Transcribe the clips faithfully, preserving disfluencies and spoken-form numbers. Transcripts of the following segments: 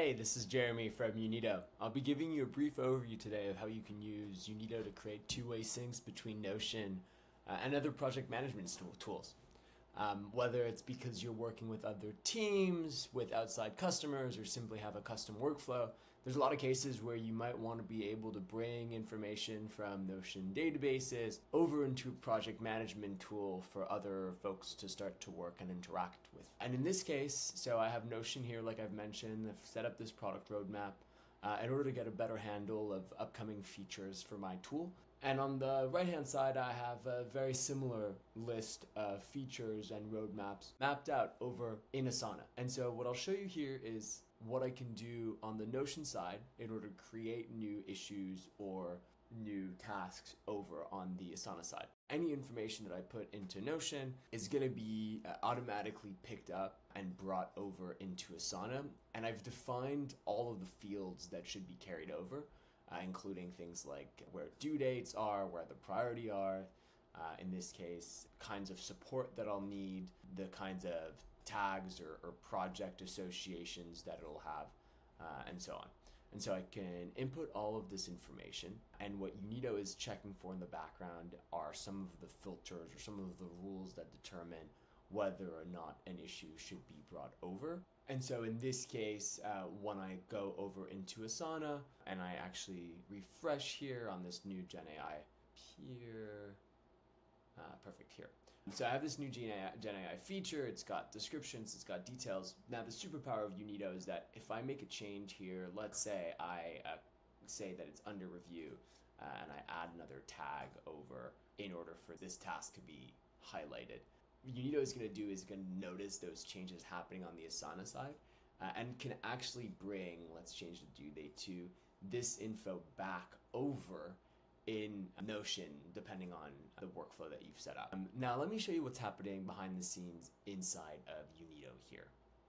Hey, this is Jeremy from Unito. I'll be giving you a brief overview today of how you can use Unito to create two-way syncs between Notion uh, and other project management tools. Um, whether it's because you're working with other teams, with outside customers, or simply have a custom workflow, there's a lot of cases where you might want to be able to bring information from Notion databases over into a project management tool for other folks to start to work and interact with. And in this case, so I have Notion here, like I've mentioned. I've set up this product roadmap uh, in order to get a better handle of upcoming features for my tool. And on the right-hand side, I have a very similar list of features and roadmaps mapped out over in Asana. And so what I'll show you here is what I can do on the Notion side in order to create new issues or new tasks over on the Asana side. Any information that I put into Notion is going to be uh, automatically picked up and brought over into Asana. And I've defined all of the fields that should be carried over. Uh, including things like where due dates are, where the priority are, uh, in this case, kinds of support that I'll need, the kinds of tags or, or project associations that it'll have, uh, and so on. And so I can input all of this information, and what Unito is checking for in the background are some of the filters or some of the rules that determine whether or not an issue should be brought over. And so in this case, uh, when I go over into Asana and I actually refresh here on this new Gen A I here, uh, perfect here. So I have this new Gen A I feature, it's got descriptions, it's got details. Now the superpower of Unito is that if I make a change here, let's say I uh, say that it's under review uh, and I add another tag over in order for this task to be highlighted. What Unito is going to do is going to notice those changes happening on the Asana side uh, and can actually bring, let's change the due date to this info back over in Notion, depending on the workflow that you've set up. Um, now, let me show you what's happening behind the scenes inside of Unito here.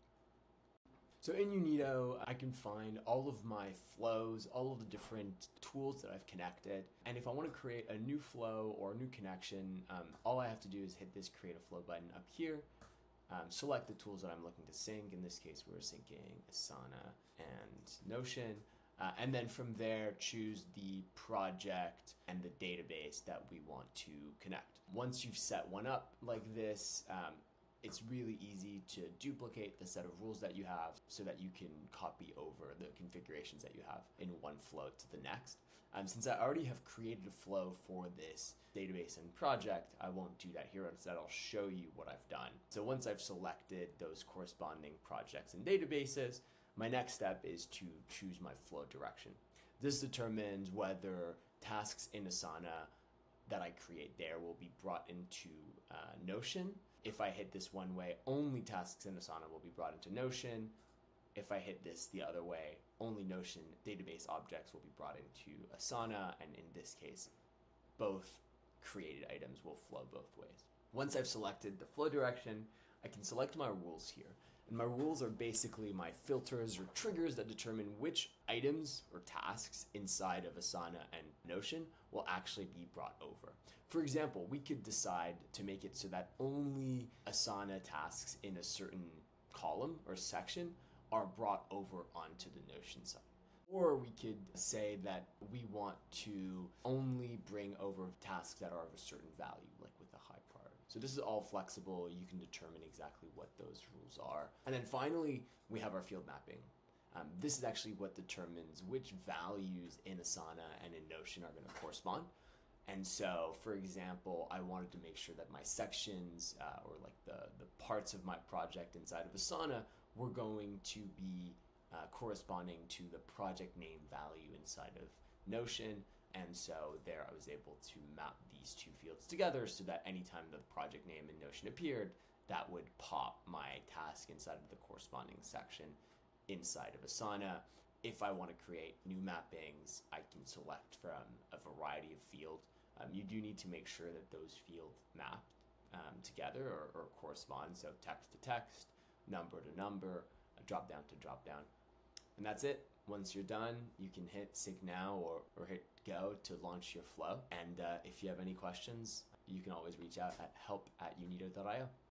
So in Unito, I can find all of my flows, all of the different tools that I've connected. And if I want to create a new flow or a new connection, um, all I have to do is hit this create a flow button up here, um, select the tools that I'm looking to sync. In this case, we're syncing Asana and Notion. Uh, and then from there, choose the project and the database that we want to connect. Once you've set one up like this, um, it's really easy to duplicate the set of rules that you have so that you can copy over the configurations that you have in one flow to the next. Um, since I already have created a flow for this database and project, I won't do that here. Instead, I'll show you what I've done. So once I've selected those corresponding projects and databases, my next step is to choose my flow direction. This determines whether tasks in Asana that I create there will be brought into uh, Notion. If I hit this one way, only tasks in Asana will be brought into Notion. If I hit this the other way, only Notion database objects will be brought into Asana, and in this case, both created items will flow both ways. Once I've selected the flow direction, I can select my rules here. And my rules are basically my filters or triggers that determine which items or tasks inside of Asana and Notion will actually be brought over. For example, we could decide to make it so that only Asana tasks in a certain column or section are brought over onto the Notion side. Or we could say that we want to only bring over tasks that are of a certain value, like with a high priority. So this is all flexible. You can determine exactly what those rules are. And then finally, we have our field mapping. Um, this is actually what determines which values in Asana and in Notion are going to correspond. And so, for example, I wanted to make sure that my sections uh, or like the, the parts of my project inside of Asana were going to be Uh, corresponding to the project name value inside of Notion. And so there I was able to map these two fields together so that anytime the project name in Notion appeared, that would pop my task inside of the corresponding section inside of Asana. If I want to create new mappings, I can select from a variety of fields. Um, you do need to make sure that those fields map um, together or, or correspond. So text to text, number to number, drop down to drop down. And that's it. Once you're done, you can hit sync now or, or hit go to launch your flow. And uh, if you have any questions, you can always reach out at help at unito dot i o.